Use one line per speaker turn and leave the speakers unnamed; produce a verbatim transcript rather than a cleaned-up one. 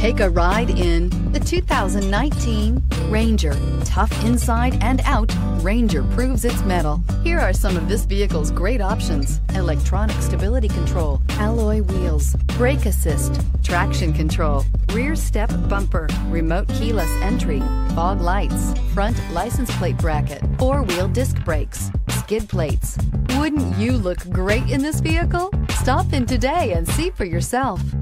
Take a ride in the two thousand nineteen Ranger. Tough inside and out, Ranger proves its mettle. Here are some of this vehicle's great options: electronic stability control, alloy wheels, brake assist, traction control, rear step bumper, remote keyless entry, fog lights, front license plate bracket, four-wheel disc brakes, skid plates. Wouldn't you look great in this vehicle? Stop in today and see for yourself.